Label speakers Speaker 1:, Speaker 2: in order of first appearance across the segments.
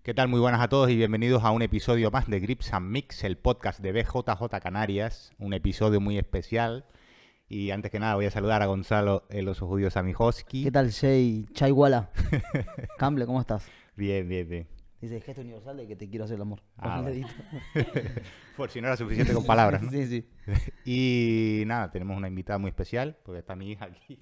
Speaker 1: ¿Qué tal? Muy buenas a todos y bienvenidos a un episodio más de Grips and Mix, el podcast de BJJ Canarias. Un episodio muy especial. Y antes que nada voy a saludar a Gonzalo, el oso judío Samijoski.
Speaker 2: ¿Qué tal, Jay? Chaiwala. Camble, ¿cómo estás?
Speaker 1: Bien, bien, bien.
Speaker 2: Dice, gesto universal de que te quiero hacer el amor.
Speaker 1: Ah,
Speaker 2: Con el
Speaker 1: vale.
Speaker 2: dedito.
Speaker 1: Por si no era suficiente con palabras, ¿no?
Speaker 2: Sí, sí.
Speaker 1: Y nada, tenemos una invitada muy especial, porque está mi hija aquí.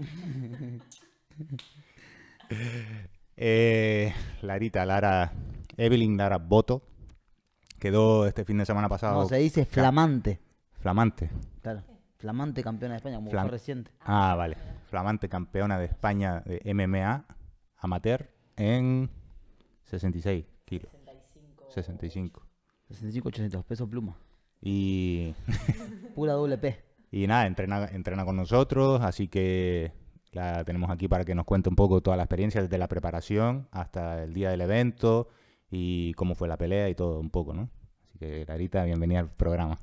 Speaker 1: Evelyn Lara Boto, quedó este fin de semana pasado.
Speaker 2: No, se dice flamante.
Speaker 1: Flamante.
Speaker 2: Claro. Flamante campeona de España, como fue reciente.
Speaker 1: Ah, vale. Flamante campeona de España de MMA amateur en 66 kilos. 65.
Speaker 2: 65-800 pesos pluma.
Speaker 1: Y
Speaker 2: Pura doble P.
Speaker 1: Y nada, entrena con nosotros, así que la tenemos aquí para que nos cuente un poco toda la experiencia, desde la preparación hasta el día del evento y cómo fue la pelea y todo un poco, ¿no? Así que, Larita, bienvenida al programa.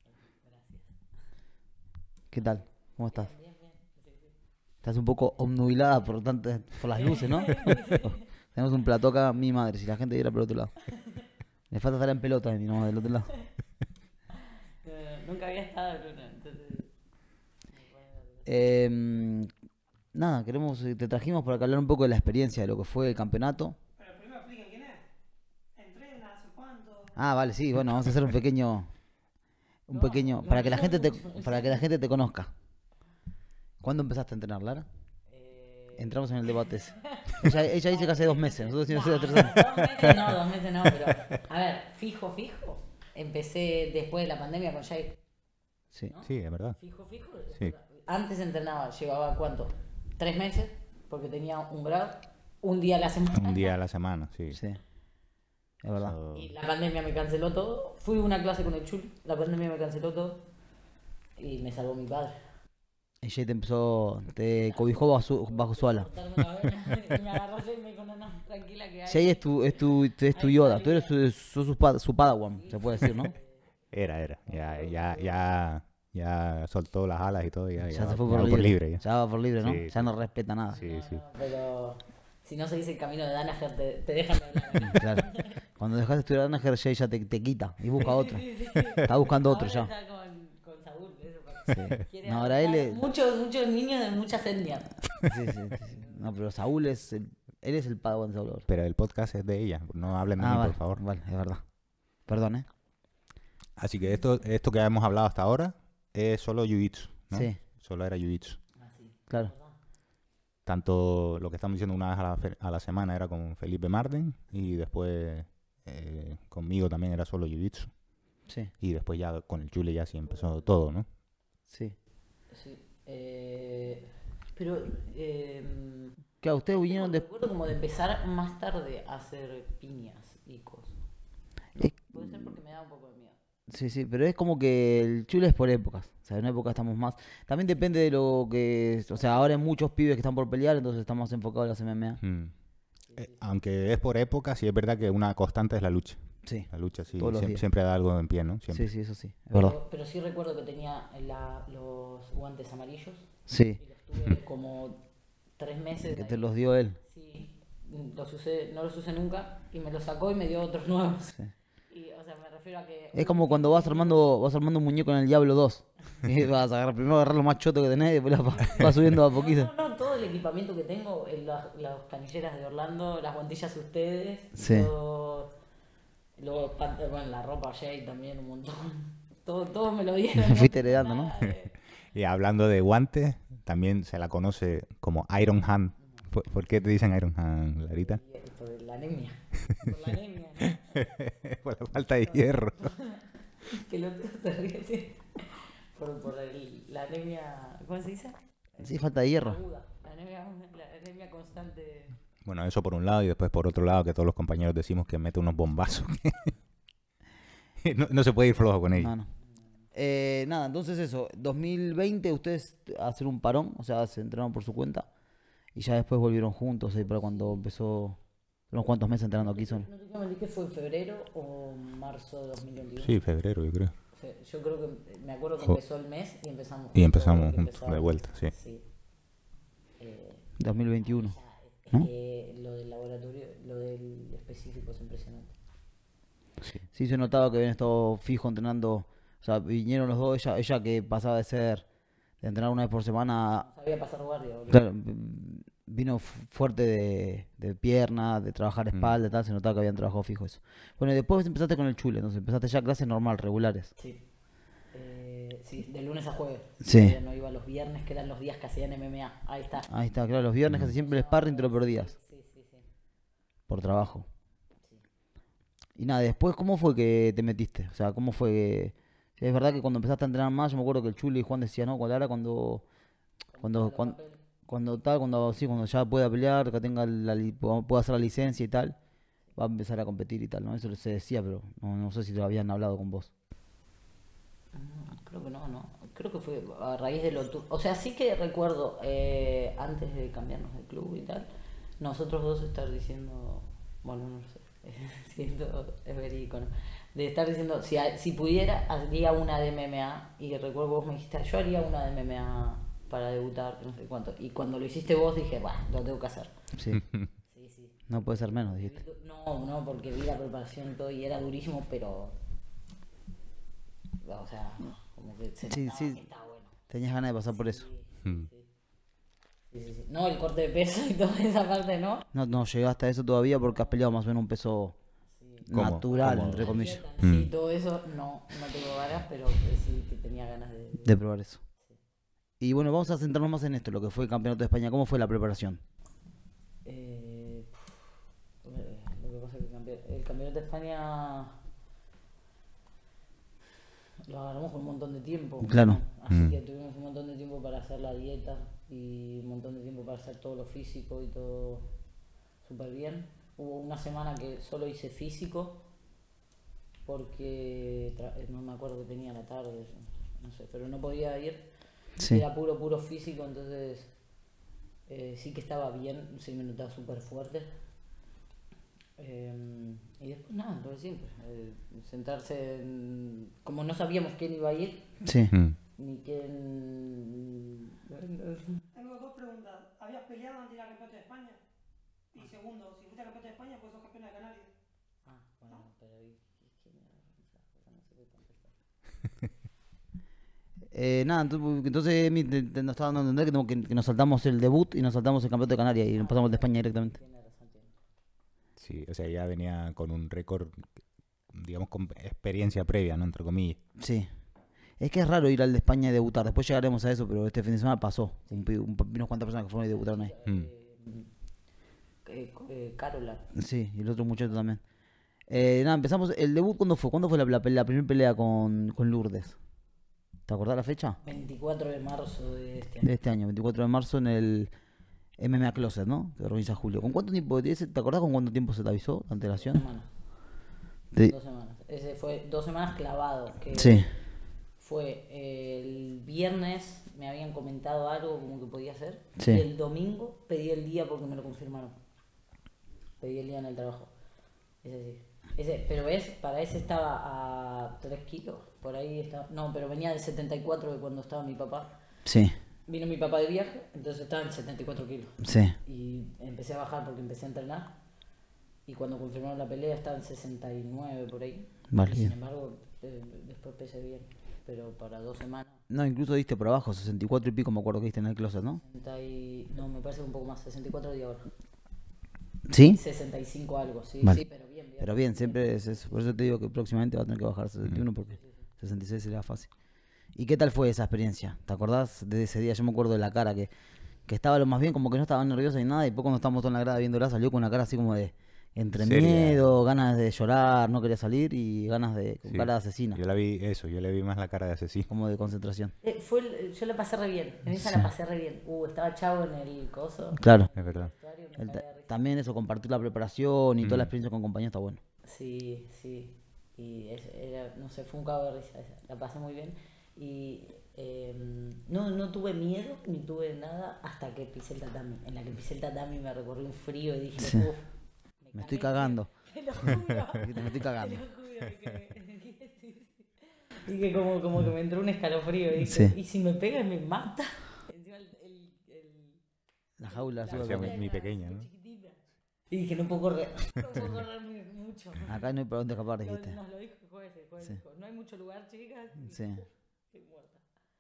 Speaker 2: ¿Qué tal? ¿Cómo estás? Estás un poco obnubilada por las luces, ¿no? Tenemos un plató acá, mi madre, si la gente viera por el otro lado. Le falta estar en pelota, mi mamá, del otro lado.
Speaker 3: Nunca había estado en una, entonces...
Speaker 2: Nada, te trajimos para hablar un poco de la experiencia, de lo que fue el campeonato.
Speaker 3: Pero primero explica quién es. ¿Entrena? ¿Hace cuánto?
Speaker 2: Ah, vale, sí, bueno, vamos a hacer un pequeño, para que la gente te conozca. ¿Cuándo empezaste a entrenar, Lara? Entramos en el debate ese. Ella dice que hace 2 meses, nosotros decimos hace 3 años.
Speaker 3: 2 meses no, pero... A ver, fijo. Empecé después de la pandemia con Jay.
Speaker 2: Sí.
Speaker 3: ¿No?
Speaker 1: Sí, es verdad.
Speaker 3: Fijo.
Speaker 1: Sí.
Speaker 3: Antes entrenaba, llevaba ¿cuánto? 3 meses, porque tenía un grado, un día a la semana.
Speaker 1: Un día a la semana, sí.
Speaker 2: Sí, es verdad.
Speaker 3: Y la pandemia me canceló todo. Fui a una clase con el Chul, la pandemia me canceló todo. Y me salvó mi padre.
Speaker 2: Ella te cobijó bajo su ala.
Speaker 3: Cortarme la vena, y me agarró Jay y me dijo, no, tranquila que hay.
Speaker 2: Jay es tu Yoda, tú eres su Padawan, se puede decir, ¿no?
Speaker 1: Era. Ya soltó las alas y todo. Ya
Speaker 2: se
Speaker 1: va
Speaker 2: fue por
Speaker 1: por
Speaker 2: libre.
Speaker 1: libre.
Speaker 2: Ya va por libre, ¿no?
Speaker 1: Sí,
Speaker 2: Ya no respeta nada.
Speaker 1: Sí.
Speaker 3: Pero si no se dice el camino de Danaher, te dejan de hablar.
Speaker 2: Claro. Cuando dejas de estudiar a Danaher, Jay ya te quita y busca otro. Está buscando otro ya.
Speaker 3: Está con Saúl, eso
Speaker 2: Sí.
Speaker 3: quiere
Speaker 2: No, ahora él es...
Speaker 3: muchos niños de muchas etnias.
Speaker 2: Sí. No, pero Saúl él es el Padawan de Saúl ahora.
Speaker 1: Pero el podcast es de ella, no hablen de mí,
Speaker 2: vale,
Speaker 1: por favor.
Speaker 2: Vale, es verdad. Perdón, ¿eh?
Speaker 1: Así que esto que hemos hablado hasta ahora es solo Jiu-Jitsu, ¿no?
Speaker 2: Sí.
Speaker 1: Solo era Jiu-Jitsu.
Speaker 2: Claro.
Speaker 1: Tanto lo que estamos diciendo una vez a la semana era con Felipe Marden y después conmigo también era solo Jiu-Jitsu.
Speaker 2: Sí.
Speaker 1: Y después ya con el Chule ya sí empezó todo, ¿no?
Speaker 2: Sí.
Speaker 3: Pero
Speaker 2: Claro, ustedes vinieron de...
Speaker 3: recuerdo como de empezar más tarde a hacer piñas y cosas. Puede ser porque me da un poco de miedo.
Speaker 2: Sí, pero es como que el Chule es por épocas. O sea, en una época estamos más... También depende de lo que... O sea, ahora hay muchos pibes que están por pelear, entonces estamos enfocados en las MMA.
Speaker 1: Aunque es por época, sí es verdad que una constante es la lucha.
Speaker 2: Sí.
Speaker 1: La lucha sí,
Speaker 2: Todos los días.
Speaker 1: siempre da algo en pie, ¿no? Siempre.
Speaker 2: Sí, eso sí. Es verdad.
Speaker 3: Pero sí recuerdo que tenía los guantes amarillos.
Speaker 2: Sí.
Speaker 3: Y los tuve como 3 meses.
Speaker 2: Que te los dio él.
Speaker 3: Sí, no los usé nunca y me los sacó y me dio otros nuevos.
Speaker 2: Sí.
Speaker 3: Y, o sea, me refiero a que...
Speaker 2: Es como cuando vas armando un muñeco en el Diablo 2. Y vas a primero agarrar lo más choto que tenés y después vas subiendo a poquito.
Speaker 3: No, todo el equipamiento que tengo, las canilleras de Orlando, las guantillas ustedes,
Speaker 2: Sí.
Speaker 3: bueno, la ropa Jay también un montón. Todo me lo dieron.
Speaker 2: Fuiste heredando, ¿no?
Speaker 1: Y hablando de guantes, también se la conoce como Iron Hand. ¿Por qué te dicen Iron Hand, Larita?
Speaker 3: Por la anemia. Por la anemia, ¿no?
Speaker 1: Por la falta de hierro.
Speaker 3: Que lo se ríe, sí. Por la anemia, ¿cómo se dice?
Speaker 2: Sí, falta de hierro.
Speaker 3: Aguda. La anemia constante.
Speaker 1: Bueno, eso por un lado y después por otro lado que todos los compañeros decimos que mete unos bombazos. No se puede ir flojo con ellos.
Speaker 2: No. Nada, entonces eso. 2020 ustedes hacen un parón, o sea, se entrenaron por su cuenta. Y ya después volvieron juntos, para cuando empezó... Unos cuantos meses entrenando aquí son.
Speaker 3: ¿No te quiero mentir que fue en febrero o marzo de 2021?
Speaker 1: Sí, febrero, yo creo.
Speaker 3: Yo creo que me acuerdo que empezó el mes y empezamos
Speaker 1: Y empezamos juntos de vuelta, sí.
Speaker 2: 2021. ¿no?
Speaker 3: Lo del laboratorio, lo del específico es impresionante.
Speaker 2: Sí, se notaba que habían estado fijo entrenando. O sea, vinieron los dos. Ella que pasaba de entrenar una vez por semana.
Speaker 3: No sabía pasar guardia, boludo.
Speaker 2: Claro, vino fuerte de pierna, de trabajar espalda y tal. Se notaba que habían trabajado fijo eso. Bueno, y después empezaste con el chule. Entonces empezaste ya clases normal, regulares.
Speaker 3: Sí. Sí, de lunes a jueves.
Speaker 2: Sí.
Speaker 3: Todavía no iba los viernes, que eran los días que hacían MMA. Ahí está.
Speaker 2: Ahí está, claro. Los viernes casi siempre el sparring te lo perdías.
Speaker 3: Sí.
Speaker 2: Por trabajo.
Speaker 3: Sí.
Speaker 2: Y nada, después, ¿cómo fue que te metiste? O sea, ¿cómo fue que...? Sí, es verdad que cuando empezaste a entrenar más, yo me acuerdo que el Chuli y Juan decían, ¿no? Cuando ya pueda pelear, que tenga pueda hacer la licencia y tal, va a empezar a competir y tal, ¿no? Eso se decía, pero no sé si lo habían hablado con vos.
Speaker 3: Creo que no. Creo que fue a raíz de o sea, sí que recuerdo, antes de cambiarnos de club y tal, nosotros dos estar diciendo, bueno, no sé, siento, es verídico, ¿no? De estar diciendo, si pudiera, haría una de MMA, y recuerdo que vos me dijiste, yo haría una de MMA para debutar, no sé cuánto, y cuando lo hiciste vos dije, bah, lo tengo que hacer.
Speaker 2: Sí.
Speaker 3: Sí.
Speaker 2: No puede ser menos, dijiste.
Speaker 3: No, porque vi la preparación y todo, y era durísimo, pero, o sea, como que se notaba que estaba bueno.
Speaker 2: Tenías ganas de pasar por eso.
Speaker 3: Sí. No, el corte de peso y toda esa parte, ¿no?
Speaker 2: No llegaste a eso todavía porque has peleado más o menos un peso natural,
Speaker 1: ¿Cómo?
Speaker 2: entre comillas,
Speaker 3: Sí, todo eso no tengo ganas, pero sí que tenía ganas
Speaker 2: de probar eso. Y bueno, vamos a centrarnos más en esto, lo que fue el Campeonato de España. ¿Cómo fue la preparación?
Speaker 3: Lo que pasa es que el Campeonato de España lo agarramos con un montón de tiempo.
Speaker 2: Claro.
Speaker 3: Así que tuvimos un montón de tiempo para hacer la dieta y un montón de tiempo para hacer todo lo físico y todo súper bien. Hubo una semana que solo hice físico porque no me acuerdo que tenía la tarde, no sé, pero no podía ir.
Speaker 2: Sí.
Speaker 3: Era puro físico, entonces sí que estaba bien, sí me notaba súper fuerte. Y después nada, lo de siempre. Sentarse como no sabíamos quién iba a ir,
Speaker 2: Sí.
Speaker 3: ni quién...
Speaker 4: Tengo dos preguntas. ¿Habías peleado antes de ir al campeonato de España? Y segundo, si fuiste al campeonato de España, pues sos campeón de Canarias.
Speaker 3: Bueno, pero ¿quién era? No sé qué contestar.
Speaker 2: Nada, entonces Emi, nos está dando a entender que nos saltamos el debut y nos saltamos el Campeonato de Canarias y nos pasamos el de España directamente.
Speaker 3: Tiene razón.
Speaker 1: Sí, o sea, ya venía con un récord, digamos, con experiencia previa, ¿no? Entre comillas.
Speaker 2: Sí. Es que es raro ir al de España y debutar. Después llegaremos a eso, pero este fin de semana pasó. Unas cuantas personas que fueron y debutaron ahí.
Speaker 3: Carola.
Speaker 2: Sí, y el otro muchacho también. Nada, empezamos. ¿El debut cuándo fue? ¿Cuándo fue la primera pelea con Lourdes? ¿Te acordás la fecha?
Speaker 3: 24 de marzo de este
Speaker 2: De
Speaker 3: año.
Speaker 2: este año, 24 de marzo en el MMA Closet, ¿no? Que organiza Julio. ¿Con cuánto tiempo? ¿Te acordás con cuánto tiempo se te avisó la antelación?
Speaker 3: 2 semanas.
Speaker 2: De-
Speaker 3: 2 semanas. Ese fue 2 semanas clavado. Que
Speaker 2: Sí,
Speaker 3: Fue el viernes, me habían comentado algo como que podía hacer.
Speaker 2: Sí.
Speaker 3: Y el domingo pedí el día porque me lo confirmaron. Pedí el día en el trabajo. Ese sí. Pero ves, para ese estaba a 3 kilos. Por ahí estaba. No, pero venía de 74 de cuando estaba mi papá.
Speaker 2: sí,
Speaker 3: Vino mi papá de viaje, entonces estaba en 74 kilos.
Speaker 2: sí.
Speaker 3: Y empecé a bajar porque empecé a entrenar. Y cuando confirmaron la pelea estaba en 69 por ahí.
Speaker 2: Vale,
Speaker 3: Y sin
Speaker 2: bien.
Speaker 3: embargo, después pesé bien. Pero para 2 semanas.
Speaker 2: No, incluso diste por abajo, 64 y pico me acuerdo que diste en el Closet, ¿no?
Speaker 3: No, me parece que un poco más, 64 de ahora.
Speaker 2: ¿Sí?
Speaker 3: 65 algo, sí,
Speaker 2: Vale.
Speaker 3: sí, pero bien.
Speaker 2: Pero bien, siempre es eso. Por eso te digo que próximamente va a tener que bajar a 61 porque 66 sería fácil. ¿Y qué tal fue esa experiencia? ¿Te acordás de ese día? Yo me acuerdo de la cara que estaba lo más bien, como que no estaba nerviosa ni nada, y después cuando estábamos en la grada viéndola salió con una cara así como de entre
Speaker 1: Seria.
Speaker 2: miedo, ganas de llorar, no quería salir y ganas con
Speaker 1: Sí.
Speaker 2: cara de asesina,
Speaker 1: Yo le vi más la cara de asesino.
Speaker 2: como de concentración.
Speaker 3: Yo la pasé re bien, en esa
Speaker 2: Sí.
Speaker 3: la pasé re bien. Estaba Chavo en el coso.
Speaker 2: Claro.
Speaker 1: Es verdad.
Speaker 3: vestuario, me
Speaker 2: El
Speaker 3: cagué de risa.
Speaker 2: también eso, compartir la preparación y toda la experiencia con compañeros está bueno.
Speaker 3: Sí. Y no sé, fue un cago de risa esa. La pasé muy bien. Y no tuve miedo ni tuve nada hasta que pisé el tatami. En la que pisé el tatami me recorrí un frío y dije,
Speaker 2: Sí.
Speaker 3: uff,
Speaker 2: Me estoy cagando.
Speaker 3: Te lo juro.
Speaker 2: Me estoy cagando.
Speaker 3: Te lo juro y que como que me entró un escalofrío. Y dije,
Speaker 2: Sí.
Speaker 3: ¿y si me pega y me mata? Encima
Speaker 2: La jaula,
Speaker 3: la
Speaker 2: sí,
Speaker 1: Parecía
Speaker 3: jaula
Speaker 1: muy
Speaker 3: era
Speaker 1: pequeña,
Speaker 3: súper
Speaker 1: ¿no?
Speaker 3: chiquitita. Y dije, no puedo correr, no puedo correr mucho.
Speaker 2: Acá no hay por dónde escapar, dijiste.
Speaker 3: Nos lo dijo el juez
Speaker 2: Sí.
Speaker 3: dijo, no hay mucho lugar, chicas. Y
Speaker 2: Sí.
Speaker 3: estoy muerta.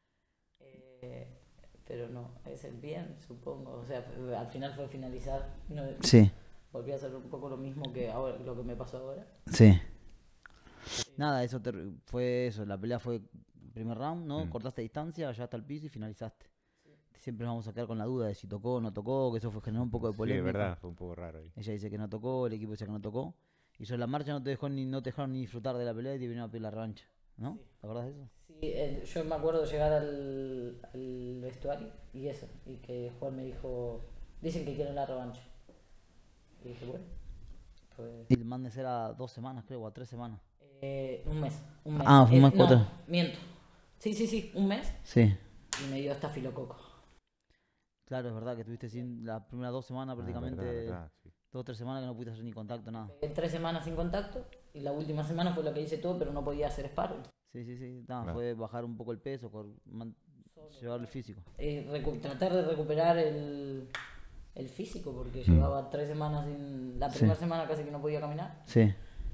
Speaker 3: Pero no, es el bien, supongo. O sea, al final fue finalizar. No,
Speaker 2: Sí,
Speaker 3: volví a hacer un poco lo mismo que ahora, lo que me pasó ahora.
Speaker 2: sí. Nada, eso fue eso. La pelea fue primer round, ¿no? Cortaste distancia, llegaste al piso y finalizaste. Siempre nos vamos a quedar con la duda de si tocó o no tocó, que eso generó un poco de
Speaker 1: Sí,
Speaker 2: polémica.
Speaker 1: es verdad, fue un poco raro ahí.
Speaker 2: Ella dice que no tocó, el equipo dice que no tocó. Y sobre la marcha no te dejaron ni disfrutar de la pelea y te vinieron a pedir la revancha, ¿no?
Speaker 3: Sí.
Speaker 2: ¿Te acordás de eso?
Speaker 3: Sí, yo me acuerdo llegar al vestuario y eso, y que Juan me dijo, dicen que quieren la revancha. Y dije, bueno, pues...
Speaker 2: Y el Madness era 2 semanas, creo, o a 3 semanas.
Speaker 3: un mes.
Speaker 2: Ah, un mes,
Speaker 3: no,
Speaker 2: 4.
Speaker 3: miento. Sí, un mes.
Speaker 2: Sí.
Speaker 3: Y me dio estafilococo.
Speaker 2: Claro, es verdad que estuviste sin las primeras 2 semanas prácticamente,
Speaker 1: Verdad, sí.
Speaker 2: 2 o 3 semanas que no pudiste hacer ni contacto, nada.
Speaker 3: En 3 semanas sin contacto y la última semana fue lo que hice todo, pero no podía hacer sparring.
Speaker 2: Sí, nada,
Speaker 1: Claro.
Speaker 2: fue bajar un poco el peso, llevar el físico.
Speaker 3: Tratar de recuperar el físico, porque llevaba 3 semanas sin... La primera semana casi que no podía caminar.
Speaker 2: Sí.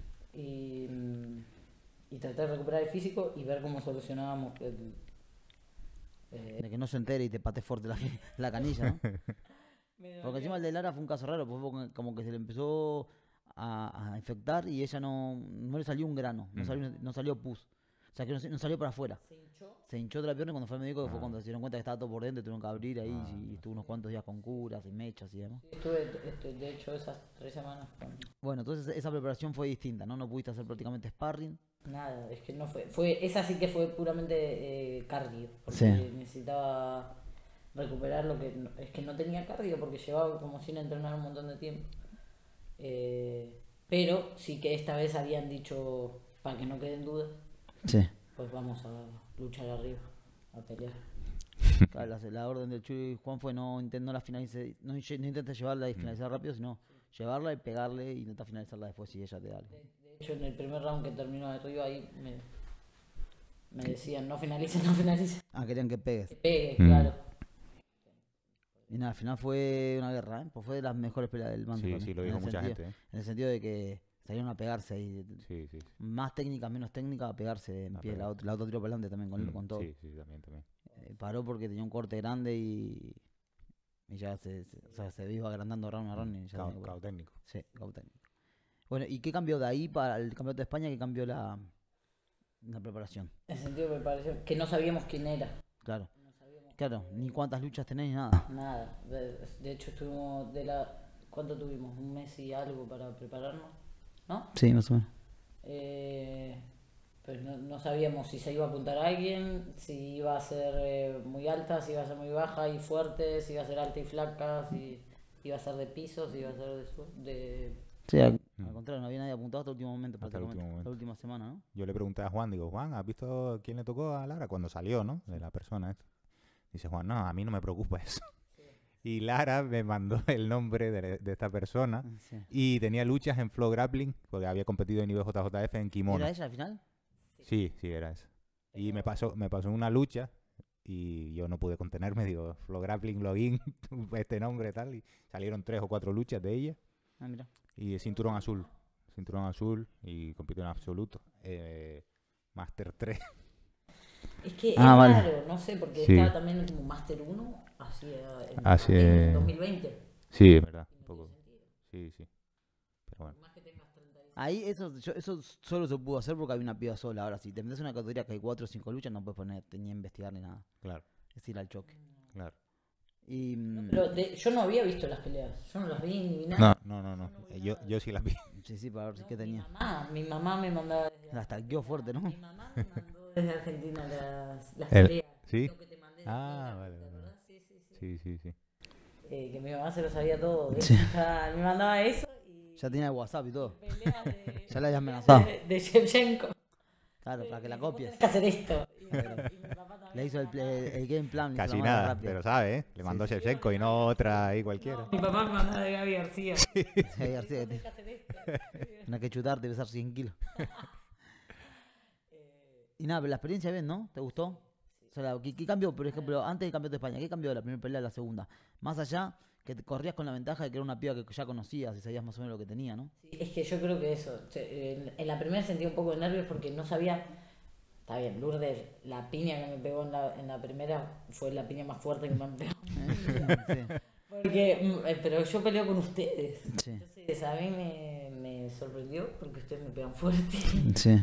Speaker 3: Y tratar de recuperar el físico y ver cómo solucionábamos
Speaker 2: De que no se entere y te pate fuerte la canilla, ¿no? Porque encima el de Lara fue un caso raro, pues fue como que se le empezó a infectar y ella no le salió un grano, no salió pus. O sea que no salió para afuera. Se hinchó de la pierna y cuando fue al médico que fue cuando se dieron cuenta que estaba todo por dentro, tuvieron que abrir ahí y estuvo unos cuantos días con curas y mechas y demás.
Speaker 3: Estuve, de hecho, esas 3 semanas con...
Speaker 2: Bueno, entonces esa preparación fue distinta, ¿no? No pudiste hacer prácticamente sparring.
Speaker 3: Nada, es que no fue... Esa sí que fue puramente cardio, porque
Speaker 2: Sí.
Speaker 3: necesitaba recuperar lo que... Es que no tenía cardio porque llevaba como sin entrenar un montón de tiempo. Pero sí que esta vez habían dicho, para que no queden dudas,
Speaker 2: Sí.
Speaker 3: pues vamos a luchar arriba, a pelear.
Speaker 2: Claro, la orden del Chuy Juan fue no la finalice, no intenta llevarla y finalizar rápido, sino llevarla y pegarle y intentar finalizarla después si ella te da algo.
Speaker 3: De hecho, en el primer round que terminó arriba ahí me decían, no finalice, no finalice.
Speaker 2: Ah, querían que pegues.
Speaker 3: Que pegue, claro.
Speaker 2: Y nada, al final fue una guerra, ¿eh? Pues fue de las mejores peleas del Mantis.
Speaker 1: Sí,
Speaker 2: para mí,
Speaker 1: sí, lo
Speaker 2: en
Speaker 1: dijo
Speaker 2: el
Speaker 1: mucha
Speaker 2: sentido-
Speaker 1: gente, ¿eh?
Speaker 2: En el sentido de que salieron a pegarse y
Speaker 1: Sí, sí.
Speaker 2: más técnica, menos técnica, a pegarse en
Speaker 1: A
Speaker 2: pie.
Speaker 1: pegar.
Speaker 2: La otra tiró para adelante también con todo.
Speaker 1: Sí, también.
Speaker 2: Paró porque tenía un corte grande y ya se iba agrandando round a round. Y ya tenía que
Speaker 1: Cao
Speaker 2: parar.
Speaker 1: técnico.
Speaker 2: Sí, cao técnico. Bueno, ¿y qué cambió de ahí para el campeonato de España? ¿Qué cambió la preparación?
Speaker 3: En el sentido me pareció que no sabíamos quién era.
Speaker 2: Claro. Claro, ni cuántas luchas tenés ni nada.
Speaker 3: Nada. De hecho, estuvimos ¿cuánto tuvimos? Un mes y algo para prepararnos, ¿no?
Speaker 2: Sí, más o menos.
Speaker 3: Pues no sabíamos si se iba a apuntar a alguien, si iba a ser muy alta, si iba a ser muy baja y fuerte, si iba a ser alta y flaca, si iba a ser de piso, si iba a ser de...
Speaker 2: Sí, al contrario, no había nadie apuntado hasta el último momento,
Speaker 1: Hasta el
Speaker 2: prácticamente.
Speaker 1: último momento.
Speaker 2: La última semana, ¿no?
Speaker 1: Yo le pregunté a Juan, digo, Juan, ¿has visto quién le tocó a Lara cuando salió, no? De la persona esta. Dice Juan, no, a mí no me preocupa eso. Y Lara me mandó el nombre de esta persona
Speaker 2: Sí.
Speaker 1: y tenía luchas en Flow Grappling, porque había competido en IBJJF en kimono.
Speaker 2: ¿Era ella al final?
Speaker 1: Sí, era eso. Y me pasó una lucha y yo no pude contenerme, digo, Flow Grappling Login, este nombre tal, y salieron 3 o 4 luchas de ella.
Speaker 2: Ah, mira.
Speaker 1: Y cinturón azul y compitió en absoluto. Master 3.
Speaker 3: Es que es
Speaker 2: Ah, vale.
Speaker 3: raro, no sé, porque
Speaker 1: Sí.
Speaker 3: estaba también como Master 1
Speaker 1: Así
Speaker 3: en
Speaker 1: es.
Speaker 3: 2020.
Speaker 1: Sí, es verdad, un poco. Sí. Pero bueno.
Speaker 3: Más que tengas 36.
Speaker 2: Ahí eso solo se pudo hacer porque había una piba sola. Ahora, si te metes en una categoría que hay 4 o 5 luchas, no puedes ponerte ni a investigar ni nada.
Speaker 1: Claro.
Speaker 2: Es ir al choque.
Speaker 1: Claro.
Speaker 2: Y
Speaker 3: Pero yo no había visto las peleas, yo no las vi ni vi nada.
Speaker 1: No. Yo sí las vi.
Speaker 2: sí, para ver qué tenía.
Speaker 3: Mi mamá me mandaba
Speaker 2: La stalkeó fuerte, ¿no?
Speaker 3: Mi mamá me mandó desde Argentina las
Speaker 1: El-
Speaker 3: peleas.
Speaker 1: ¿sí?
Speaker 3: Lo que te mandé de
Speaker 1: Ah,
Speaker 3: China,
Speaker 1: vale,
Speaker 3: ¿te
Speaker 1: vale.
Speaker 3: acordás? Sí.
Speaker 1: Sí.
Speaker 3: Que mi mamá se lo sabía todo.
Speaker 2: Sí.
Speaker 3: Me mandaba eso y
Speaker 2: Ya tenía el WhatsApp y todo.
Speaker 3: peleas de,
Speaker 2: Ya la habías amenazado.
Speaker 3: de Shevchenko.
Speaker 2: Claro, para que la copies.
Speaker 3: Tienes que hacer esto. Y mi papá también
Speaker 2: Le hizo el game plan. le hizo
Speaker 1: Casi
Speaker 2: la mano
Speaker 1: nada,
Speaker 2: rápida.
Speaker 1: pero sabe, ¿eh? Le mandó Shevchenko y no otra ahí cualquiera.
Speaker 3: Mi papá me mandaba de Gaby García.
Speaker 2: Sí, García, que
Speaker 3: Tienes que hacer esto.
Speaker 2: no hay que chutarte y pesar 100 kilos. Y nada, pero la experiencia bien, ¿no? ¿Te gustó? O sea, ¿qué cambió, por ejemplo, antes del campeonato de España? ¿Qué cambió de la primera pelea a la segunda? Más allá Que te corrías con la ventaja de que era una piba que ya conocías y sabías más o menos lo que tenía, ¿no?
Speaker 3: Sí, es que yo creo que eso. En la primera sentí un poco de nervios porque no sabía. Está bien, Lourdes, la piña que me pegó en la primera fue la piña más fuerte que me han pegado.
Speaker 2: Sí,
Speaker 3: Porque, pero yo peleo con ustedes.
Speaker 2: sí,
Speaker 3: Entonces a mí me sorprendió porque ustedes me pegan fuerte.
Speaker 2: sí.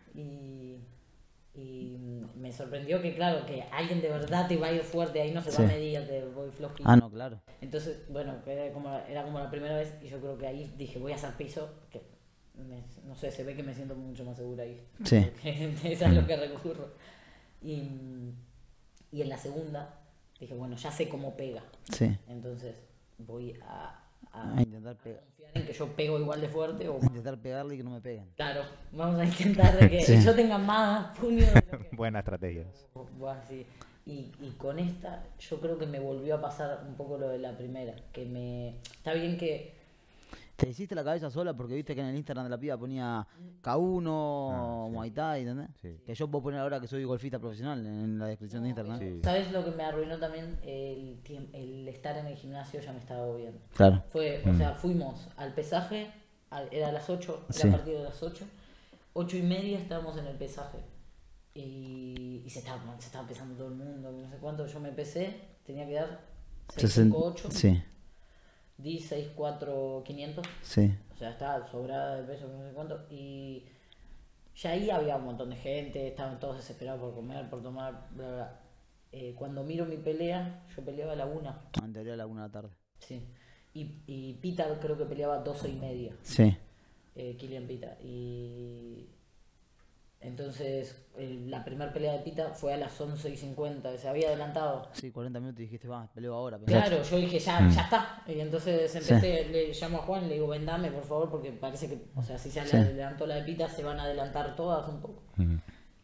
Speaker 3: Y me sorprendió que, claro, que alguien de verdad te va a ir fuerte, ahí no se va
Speaker 2: Sí.
Speaker 3: a medir, te voy flojito.
Speaker 2: Ah, no, claro.
Speaker 3: Entonces, bueno, era como la primera vez y yo creo que ahí dije, voy a hacer piso, que no sé, se ve que me siento mucho más segura ahí.
Speaker 2: Sí.
Speaker 3: Porque eso es lo que recurro. Y en la segunda dije, bueno, ya sé cómo pega.
Speaker 2: Sí.
Speaker 3: Entonces voy a
Speaker 2: A intentar,
Speaker 3: confiar en que yo pego igual de fuerte o
Speaker 2: intentar pegarle y que no me peguen.
Speaker 3: claro, vamos a intentar de que
Speaker 2: Sí.
Speaker 3: yo tenga más puño de lo que...
Speaker 1: Buena estrategia.
Speaker 3: Buah, sí. Y con esta yo creo que me volvió a pasar un poco lo de la primera, que me... Está bien que...
Speaker 2: Te hiciste la cabeza sola porque viste que en el Instagram de la piba ponía K1,
Speaker 1: Ah, sí.
Speaker 2: Muay Thai, ¿entendés?
Speaker 1: Sí.
Speaker 2: Que yo puedo poner ahora que soy golfista profesional en la descripción de Instagram.
Speaker 1: Sí.
Speaker 3: ¿Sabes lo que me arruinó también? El estar en el gimnasio ya me estaba agobiando.
Speaker 2: Claro.
Speaker 3: O sea, fuimos al pesaje, era a las 8, era
Speaker 2: Sí.
Speaker 3: a partir de las 8, 8:30 estábamos en el pesaje. Y se estaba pesando todo el mundo, no sé cuánto, yo me pesé, tenía que dar 658,
Speaker 2: Sí,
Speaker 3: di 64500,
Speaker 2: sí.
Speaker 3: o sea, estaba sobrada de peso, no sé cuánto, y ya ahí había un montón de gente, estaban todos desesperados por comer, por tomar, bla, bla, bla. Cuando miro mi pelea, yo peleaba a la 1,
Speaker 2: En teoría a la 1 de la tarde.
Speaker 3: sí, y Pita creo que peleaba 12:30.
Speaker 2: Sí.
Speaker 3: Kilian Pita. Y entonces la primera pelea de Pita fue a las 11:50, se había adelantado.
Speaker 2: Sí, 40 minutos y dijiste, va, peleo ahora. pensaste.
Speaker 3: Claro, yo dije, ya está. Y entonces empecé, le llamo a Juan, le digo, vendame por favor, porque parece que, o sea, si se
Speaker 2: Sí.
Speaker 3: adelantó la de Pita, se van a adelantar todas un poco.
Speaker 1: Ujú.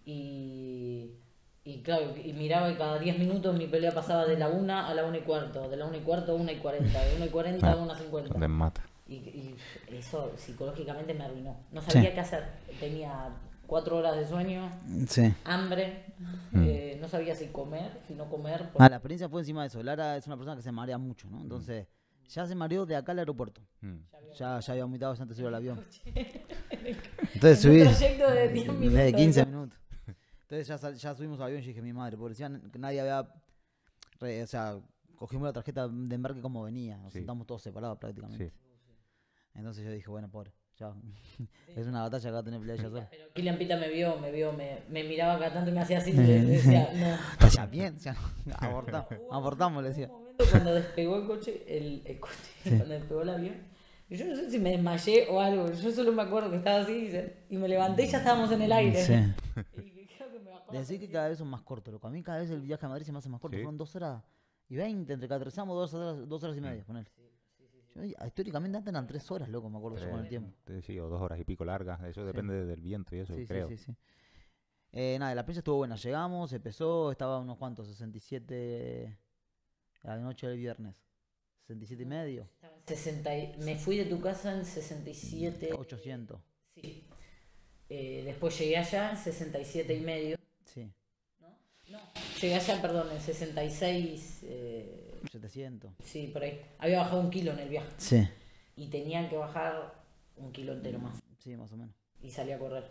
Speaker 3: Y claro, y miraba y cada 10 minutos mi pelea pasaba de la 1 a la 1:15, de la 1:15 a 1:40, de 1:40 a
Speaker 1: Son
Speaker 3: 1:50.
Speaker 1: de mata.
Speaker 3: Y eso psicológicamente me arruinó. No sabía
Speaker 2: Sí.
Speaker 3: qué hacer. Tenía 4 horas de sueño,
Speaker 2: Sí.
Speaker 3: hambre, no sabía si comer, si no comer.
Speaker 2: Ah, la experiencia fue encima de eso. Lara es una persona que se marea mucho, ¿no? Entonces, ya se mareó de acá al aeropuerto.
Speaker 1: Mm.
Speaker 2: Ya había vomitado antes de subir al avión.
Speaker 3: En
Speaker 2: Entonces subí
Speaker 3: un trayecto de 10 minutos.
Speaker 2: de 15 minutos. Entonces ya subimos al avión y dije, mi madre, porque decían que nadie había... o sea, cogimos la tarjeta de embarque como venía. Nos
Speaker 1: Sí.
Speaker 2: sentamos todos separados prácticamente.
Speaker 1: Sí.
Speaker 2: Entonces yo dije, bueno, pobre, ya. Es una batalla que va a tener pelea ella sola.
Speaker 3: Pero Kilian Pita me vio, me miraba cada tanto y me hacía así. Y le decía, no.
Speaker 2: Ya bien, ya abortamos, le decía.
Speaker 3: Un momento cuando despegó el coche, cuando despegó el avión, yo no sé si me desmayé o algo, yo solo me acuerdo que estaba así y me levanté y ya estábamos en el aire.
Speaker 2: Sí.
Speaker 3: Y creo que me bajó la
Speaker 2: Decir que cada vez son más cortos, loco. A mí cada vez el viaje a Madrid se me hace más corto.
Speaker 1: ¿Sí?
Speaker 2: Fueron 2 horas y 20, entre que aterrizamos 2 horas y media, poner. Históricamente antes eran 3 horas, loco, me acuerdo yo con el tiempo.
Speaker 1: Sí, o 2 horas y pico largas. Eso depende del viento y eso,
Speaker 2: Sí,
Speaker 1: creo.
Speaker 2: sí, sí, sí. Nada, la experiencia estuvo buena. Llegamos, empezó, estaba unos cuantos, 67 a la noche del viernes. 67 y medio.
Speaker 3: Estaba en 60 me fui de tu casa en 67.
Speaker 2: 800.
Speaker 3: Sí. Después llegué allá en 67 y medio.
Speaker 2: Sí.
Speaker 3: No, llegué allá, perdón, en 66.
Speaker 2: 700.
Speaker 3: Sí, por ahí. Había bajado 1 kilo en el viaje.
Speaker 2: Sí.
Speaker 3: Y tenían que bajar 1 kilo entero más.
Speaker 2: Sí, más o menos.
Speaker 3: Y salí a correr.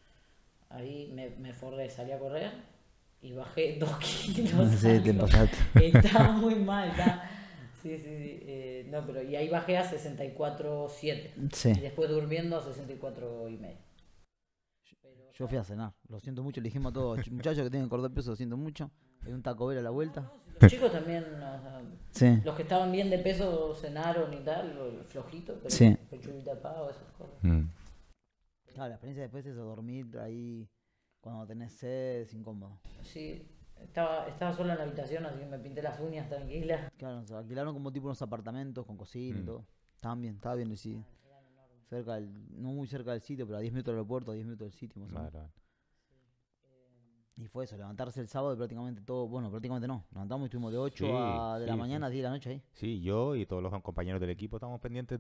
Speaker 3: Ahí me forré, salí a correr y bajé 2 kilos.
Speaker 2: Sí, te
Speaker 3: algo.
Speaker 2: pasaste.
Speaker 3: Estaba muy mal, Sí, sí, sí. No, pero y ahí bajé a 64,7.
Speaker 2: Sí.
Speaker 3: Y después durmiendo a 64,5.
Speaker 2: Yo fui a cenar. Lo siento mucho, le dijimos a todos, muchachos que tienen que cortar peso, lo siento mucho. Hay un Taco Bell a la vuelta.
Speaker 3: Los chicos también, o sea,
Speaker 2: Sí.
Speaker 3: los que estaban bien de peso cenaron y tal, flojito, pero
Speaker 2: Sí.
Speaker 3: pechuguita pavo, esas cosas.
Speaker 1: Mm.
Speaker 2: Claro, la experiencia después es dormir ahí cuando tenés sed, es incómodo.
Speaker 3: Sí, estaba sola en la habitación, así que me pinté las uñas tranquila.
Speaker 2: Claro, nos alquilaron como tipo unos apartamentos con cocina y todo. Estaba bien, sí. No muy cerca del sitio, pero a 10 minutos del aeropuerto, a 10 minutos del sitio más o menos.
Speaker 1: Vale, vale.
Speaker 2: Y fue eso, levantarse el sábado y prácticamente todo, bueno, prácticamente no. Levantamos y estuvimos de 8
Speaker 1: Sí,
Speaker 2: de la
Speaker 1: sí,
Speaker 2: mañana
Speaker 1: sí.
Speaker 2: a 10 de la noche ahí.
Speaker 1: Sí, yo y todos los compañeros del equipo estamos pendientes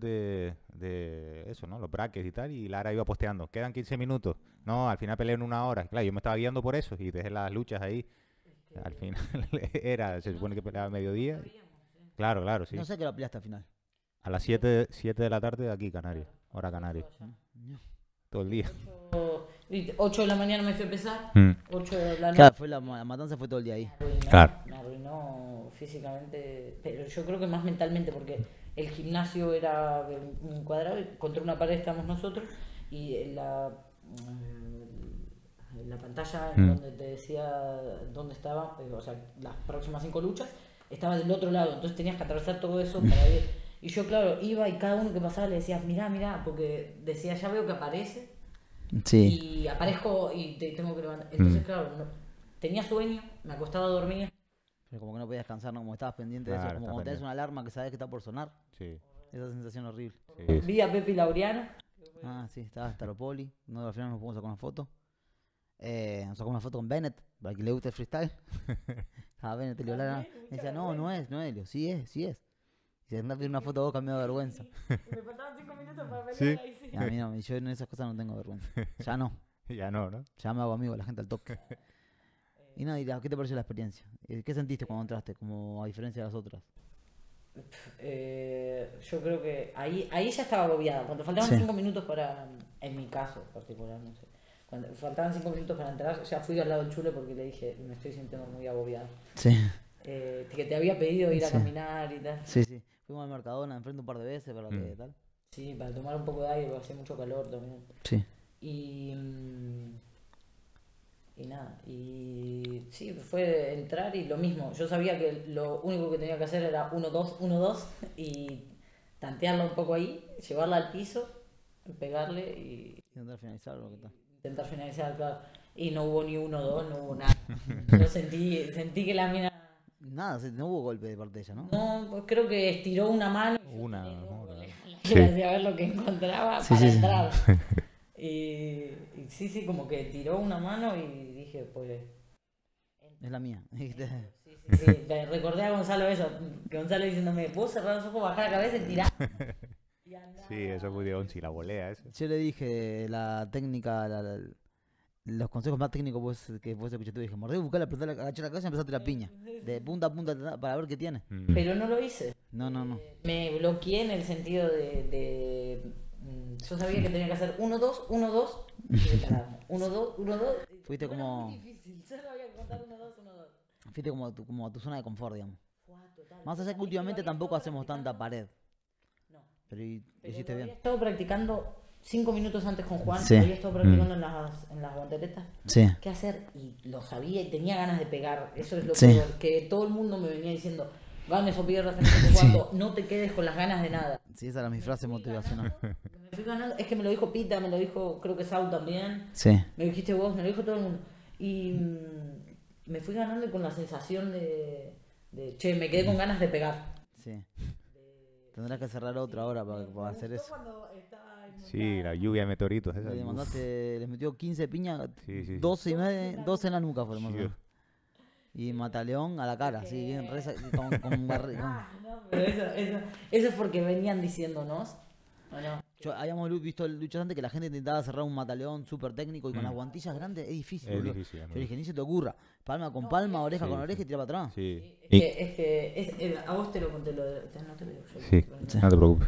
Speaker 1: de eso, ¿no? Los brackets y tal, y Lara iba posteando, quedan 15 minutos, no, al final peleé en 1 hora. Claro, yo me estaba guiando por eso y dejé las luchas ahí. Al final se supone que peleaba a mediodía. Claro, claro, sí.
Speaker 2: No sé que lo peleaste al final.
Speaker 1: A las 7 de la tarde de aquí, Canarias. Hora Canarias. Todo el día.
Speaker 3: 8 de la mañana me fui a pesar,
Speaker 1: Mm.
Speaker 3: 8 de la noche.
Speaker 2: Claro, fue la matanza fue todo el día ahí.
Speaker 1: Claro.
Speaker 3: Me arruinó físicamente, pero yo creo que más mentalmente, porque el gimnasio era un cuadrado y contra una pared estábamos nosotros y en la pantalla en donde te decía dónde estaba, o sea, las próximas 5 luchas, estaba del otro lado, entonces tenías que atravesar todo eso para ir. Y yo, claro, iba y cada uno que pasaba le decía, mirá, porque decía, ya veo que aparece.
Speaker 2: Sí.
Speaker 3: Y aparezco y te tengo que levantar. Entonces, claro, tenía sueño, me acostaba a dormir.
Speaker 2: Pero como que no podías descansar, ¿no? Como estabas pendiente de
Speaker 1: Claro,
Speaker 2: eso, como
Speaker 1: estás
Speaker 2: cuando tenés
Speaker 1: pendiente.
Speaker 2: una alarma que sabes que está por sonar.
Speaker 1: Sí.
Speaker 2: Esa sensación horrible.
Speaker 1: Sí.
Speaker 3: Vi a Pepe Laureano.
Speaker 2: Ah, sí, estaba Staropoli. No, al final nos podemos sacar una foto. Nos sacamos una foto con Bennett, para que le guste el freestyle. Estaba Bennett y le hablaba. Me decía, no es, Leo. Sí es. Y se anda a pedir una foto a vos cambiado de vergüenza.
Speaker 3: Me faltaban 5 minutos para pelear
Speaker 1: Sí.
Speaker 3: ahí, sí.
Speaker 2: Y a mí no, y yo en esas cosas no tengo vergüenza. Ya no.
Speaker 1: Ya no, ¿no?
Speaker 2: Ya me hago amigo de la gente al toque. Y nada, ¿qué te pareció la experiencia? ¿Qué sentiste cuando entraste, como a diferencia de las otras?
Speaker 3: Yo creo que ahí ya estaba agobiada. Cuando faltaban
Speaker 2: Sí.
Speaker 3: 5 minutos para, en mi caso particular, no sé. Cuando faltaban 5 minutos para entrar, ya fui al lado del Chule porque le dije, me estoy sintiendo muy agobiada.
Speaker 2: Sí.
Speaker 3: Que te había pedido ir a
Speaker 2: Sí.
Speaker 3: caminar y tal.
Speaker 2: Sí. Fuimos al Mercadona enfrente un par de veces para que tal.
Speaker 3: Sí, para tomar un poco de aire, porque hacía mucho calor también.
Speaker 2: Sí.
Speaker 3: Y nada, y sí, fue entrar y lo mismo. Yo sabía que lo único que tenía que hacer era 1-2, 1-2 y tantearla un poco ahí, llevarla al piso, pegarle y
Speaker 2: Intentar finalizar o lo que tal.
Speaker 3: intentar finalizar, claro. Y no hubo ni 1-2, no hubo nada. Yo sentí que la mina...
Speaker 2: Nada, no hubo golpe de parte de ella, ¿no?
Speaker 3: No, pues creo que estiró una mano.
Speaker 1: Una,
Speaker 3: Y yo,
Speaker 1: ¿no?
Speaker 3: le hacía ver lo que encontraba
Speaker 2: Sí,
Speaker 3: para
Speaker 2: sí, sí.
Speaker 3: entrar. Y sí, como que tiró una mano y dije, pues...
Speaker 2: Es la mía.
Speaker 3: Sí. Le recordé a Gonzalo eso, que Gonzalo diciéndome, ¿puedo cerrar los ojos, bajar la cabeza y tirar? Y andaba.
Speaker 1: Sí, eso fue de Onchi, la volea esa.
Speaker 2: Yo le dije la técnica, los consejos más técnicos que vos escuchaste. Te dije, mordé, buscar, apretar, agachar la cabeza y empezarte la piña. De punta a punta para ver qué tiene.
Speaker 3: Pero no lo hice.
Speaker 2: No.
Speaker 3: Me bloqueé en el sentido yo sabía que tenía que hacer 1-2, 1-2 y declararme. 1-2, 1-2.
Speaker 2: Fuiste
Speaker 3: Era
Speaker 2: como-
Speaker 3: muy difícil, solo había que contar 1-2, 1-2.
Speaker 2: Fuiste como a tu zona de confort, digamos.
Speaker 3: Total.
Speaker 2: Más allá que últimamente tampoco hacemos tanta pared.
Speaker 3: No.
Speaker 2: Pero
Speaker 3: Pero
Speaker 2: hiciste
Speaker 3: lo
Speaker 2: bien.
Speaker 3: había estado practicando 5 minutos antes con Juan,
Speaker 2: Sí.
Speaker 3: había estado practicando en las guanteletas.
Speaker 2: Sí.
Speaker 3: ¿Qué hacer? Y lo sabía y tenía ganas de pegar. Eso es lo
Speaker 2: Sí.
Speaker 3: peor, que todo el mundo me venía diciendo, ganes o pierdas, que no sé cuánto, no te quedes con las ganas de nada.
Speaker 2: Sí, esa era mi frase motivacional.
Speaker 3: Me fui ganando, es que me lo dijo Pita, me lo dijo creo que Sau también,
Speaker 2: Sí.
Speaker 3: me lo dijiste vos, me lo dijo todo el mundo. Y me fui ganando y con la sensación de che, me quedé con ganas de pegar.
Speaker 2: Sí. Tendrás que cerrar otra hora para hacer eso.
Speaker 1: Sí, la lluvia de meteoritos esa.
Speaker 2: Le mandaste, les metió 15 piñas,
Speaker 1: Sí.
Speaker 2: 12 y media, 12 en la nuca fueron más o
Speaker 1: Sí.
Speaker 2: menos. Y Mataleón a la cara, sí, bien, con
Speaker 3: No, pero eso es porque venían diciéndonos, ¿o no?
Speaker 2: habíamos visto luchas antes que la gente intentaba cerrar un mataleón súper técnico y con las guantillas grandes es difícil,
Speaker 1: Es
Speaker 2: boludo.
Speaker 1: difícil, es muy
Speaker 2: Yo dije, ni se te ocurra, palma con palma, oreja
Speaker 1: Sí,
Speaker 2: con oreja
Speaker 1: sí.
Speaker 2: y tira para atrás.
Speaker 1: Sí.
Speaker 3: Es que a vos te lo conté, no te lo digo yo.
Speaker 1: Sí, no te preocupes.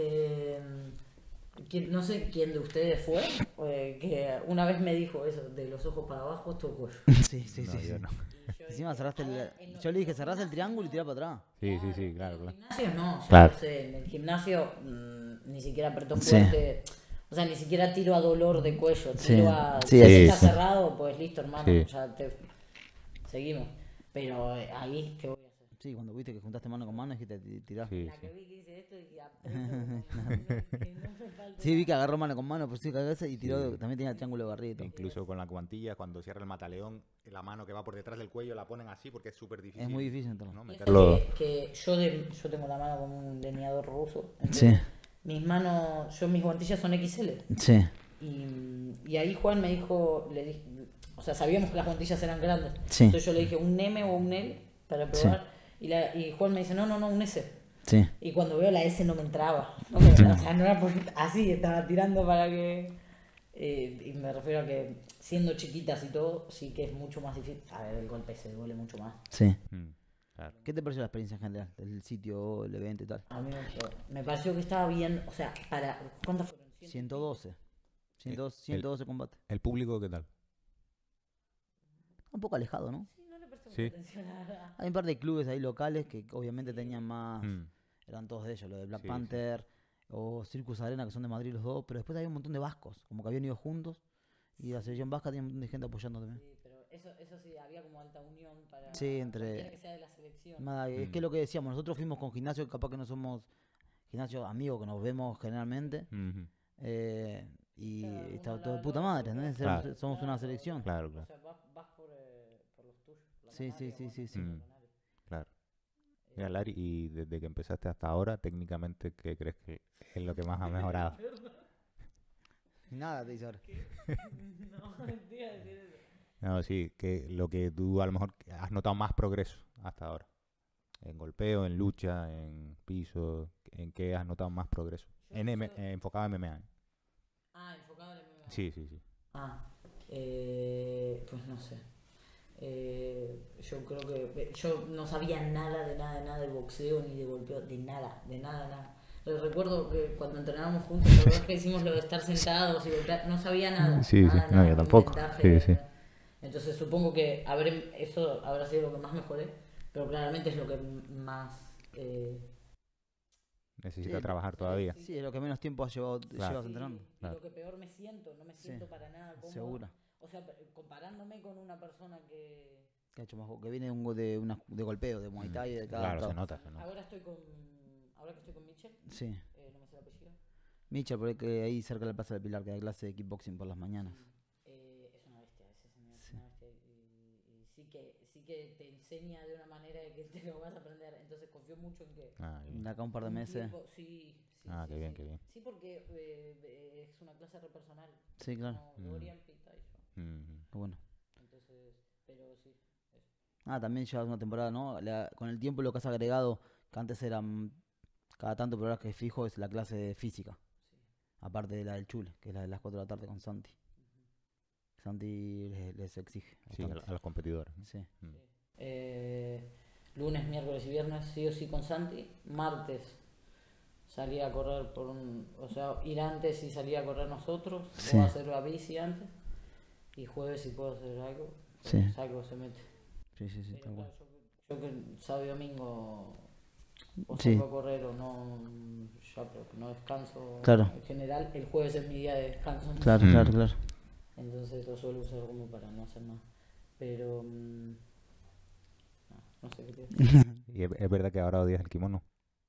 Speaker 3: No sé quién de ustedes fue, que una vez me dijo eso, de los ojos para abajo, tu cuello.
Speaker 2: Sí, sí,
Speaker 1: No,
Speaker 2: sí.
Speaker 1: yo
Speaker 2: sí.
Speaker 1: no.
Speaker 2: Encima cerraste yo le dije, cerrás el triángulo y tira para atrás.
Speaker 1: Sí, claro.
Speaker 3: En el gimnasio no, ya
Speaker 1: Claro.
Speaker 3: lo sé, en el gimnasio ni siquiera apretó
Speaker 2: Sí.
Speaker 3: fuerte, o sea, ni siquiera tiro a dolor de cuello,
Speaker 2: Sí.
Speaker 3: tiro a...
Speaker 2: Sí,
Speaker 3: si
Speaker 1: sí,
Speaker 3: está
Speaker 1: sí.
Speaker 3: cerrado, pues listo hermano,
Speaker 1: Sí.
Speaker 3: ya seguimos. Pero ahí, ¿qué voy a hacer?
Speaker 2: Sí, cuando viste que juntaste mano con mano dijiste tirás.
Speaker 1: Sí,
Speaker 3: La
Speaker 1: sí.
Speaker 3: que vi que hice esto y dije, aprieto, que no me falte
Speaker 2: Sí, vi que agarró mano con mano, pero sí, cabeza y tiró,
Speaker 1: Sí.
Speaker 2: también tenía el triángulo de barrito.
Speaker 1: Incluso con la guantilla, cuando cierra el mataleón, la mano que va por detrás del cuello la ponen así porque es súper difícil.
Speaker 2: Es muy difícil entonces.
Speaker 1: ¿no?
Speaker 3: Y eso
Speaker 1: Meterlo.
Speaker 3: que yo tengo la mano como un delineador ruso.
Speaker 2: Sí.
Speaker 3: entonces mis manos, mis guantillas son XL.
Speaker 2: Sí,
Speaker 3: Y ahí Juan me dijo, o sea, sabíamos que las guantillas eran grandes.
Speaker 2: Sí.
Speaker 3: Entonces yo le dije un M o un L para probar. Y Juan me dice, no, un S.
Speaker 2: sí.
Speaker 3: Y cuando veo la S no me entraba. No me entraba, o sea, no era así, estaba tirando para que... y me refiero a que siendo chiquitas y todo, sí que es mucho más difícil. A ver, el golpe se duele mucho más.
Speaker 2: Sí.
Speaker 1: Mm. Claro.
Speaker 2: ¿Qué te pareció la experiencia en general? El sitio, el evento y tal.
Speaker 3: A mí me pareció que estaba bien, o sea, ¿cuántas fueron?
Speaker 2: 112. 112 combates.
Speaker 1: ¿El público qué tal?
Speaker 2: Un poco alejado, ¿no?
Speaker 3: Sí, no le presté
Speaker 1: Sí.
Speaker 3: mucha atención, la verdad.
Speaker 2: Hay un par de clubes ahí locales que obviamente tenían más...
Speaker 1: Mm.
Speaker 2: Eran todos de ellos, lo de Black
Speaker 1: Sí,
Speaker 2: Panther o Circus Arena, que son de Madrid los dos. Pero después había un montón de vascos, como que habían ido juntos. Y la selección vasca tenía un montón de gente apoyando también.
Speaker 3: Sí, pero eso sí, había como alta unión para
Speaker 2: Sí, entre-
Speaker 3: cualquiera que sea de la selección.
Speaker 2: Nada, es que lo que decíamos, nosotros fuimos con gimnasio, capaz que no somos gimnasio amigos que nos vemos generalmente.
Speaker 1: Ujú.
Speaker 2: Y
Speaker 3: Claro,
Speaker 2: está
Speaker 3: uno
Speaker 2: todo de
Speaker 3: al
Speaker 2: puta
Speaker 3: otro,
Speaker 2: madre, ¿no?
Speaker 1: Claro.
Speaker 2: Somos una selección.
Speaker 1: Claro,
Speaker 3: O
Speaker 1: claro.
Speaker 3: sea, vas por los tuyos. por la
Speaker 2: Sí,
Speaker 3: canaria,
Speaker 2: sí, sí, sí,
Speaker 3: por
Speaker 1: sí.
Speaker 3: la canaria.
Speaker 1: Claro. Mira, Lari, y desde que empezaste hasta ahora, técnicamente, ¿qué crees que es lo que más ha mejorado?
Speaker 2: Nada te dice ahora.
Speaker 3: No, te iba a decir eso.
Speaker 1: No, sí, que lo que tú a lo mejor has notado más progreso hasta ahora. En golpeo, en lucha, en piso, ¿en qué has notado más progreso? Enfocado en MMA. ¿eh?
Speaker 3: Enfocado en el MMA.
Speaker 1: Sí, sí, sí.
Speaker 3: Pues no sé. Yo creo que yo no sabía nada de boxeo ni de golpeo, de nada. Recuerdo que cuando entrenábamos juntos, la verdad que hicimos lo de estar sentados y golpear, no sabía nada.
Speaker 1: Sí,
Speaker 3: nada,
Speaker 1: sí, no, yo
Speaker 3: un
Speaker 1: tampoco.
Speaker 3: ventaje,
Speaker 1: Sí, sí.
Speaker 3: Entonces supongo que eso habrá sido lo que más mejoré, pero claramente es lo que más...
Speaker 1: Necesita
Speaker 2: Sí,
Speaker 1: trabajar todavía.
Speaker 2: Sí, es lo que menos tiempo
Speaker 1: Claro.
Speaker 2: llevas entrenando.
Speaker 3: Y
Speaker 1: Claro.
Speaker 3: lo que peor me siento, no me siento para nada cómodo.
Speaker 2: Segura.
Speaker 3: O sea, comparándome con una persona que...
Speaker 2: Que ha hecho más que viene de golpeo, de Muay Thai, de cada
Speaker 1: Claro,
Speaker 2: todo.
Speaker 1: se nota, se nota.
Speaker 3: Ahora que estoy con Mitchell,
Speaker 2: Sí.
Speaker 3: no me sé el apellido.
Speaker 2: Mitchell, por ahí, que ahí cerca de la Plaza del Pilar, que hay clase de kickboxing por las mañanas.
Speaker 3: Es una bestia, ese señor es una bestia. Y sí que te enseña de una manera de que te lo vas a aprender. Entonces confío mucho en que...
Speaker 1: Ah, qué bien.
Speaker 2: De acá un par de
Speaker 3: un
Speaker 2: meses.
Speaker 3: tipo- sí,
Speaker 1: Ah,
Speaker 3: sí,
Speaker 1: qué bien,
Speaker 3: sí.
Speaker 1: qué bien.
Speaker 3: Sí, porque es una clase repersonal.
Speaker 2: Sí, claro.
Speaker 3: Como Dorian Pita y yo.
Speaker 1: Ujú.
Speaker 2: Qué bueno.
Speaker 3: Entonces, pero sí. Eso.
Speaker 2: También llevas una temporada, ¿no? Con el tiempo lo que has agregado, que antes eran cada tanto, pero ahora que es fijo, es la clase de física.
Speaker 3: Sí.
Speaker 2: Aparte de la del Chule, que es la de las 4 de la tarde con Santi. Santi les exige.
Speaker 1: Sí,
Speaker 2: bastante.
Speaker 1: a los competidores.
Speaker 2: Sí.
Speaker 1: Mm.
Speaker 3: Lunes, miércoles y viernes sí o sí con Santi. Martes salía a correr o sea, ir antes y salir a correr nosotros.
Speaker 2: Sí.
Speaker 3: Puedo hacer la bici antes. Y jueves si puedo hacer algo,
Speaker 2: Sí.
Speaker 3: algo se mete.
Speaker 2: Sí,
Speaker 3: Pero
Speaker 2: tal cual.
Speaker 3: claro, yo que sábado y domingo o
Speaker 2: Sí.
Speaker 3: salgo a correr o no, ya pero que no descanso.
Speaker 2: Claro.
Speaker 3: En general, el jueves es mi día de descanso.
Speaker 2: Claro,
Speaker 1: Mm.
Speaker 2: claro.
Speaker 3: Entonces lo suelo usar como para no hacer nada. Pero... no sé qué te
Speaker 1: ¿Y es verdad que ahora odias el kimono?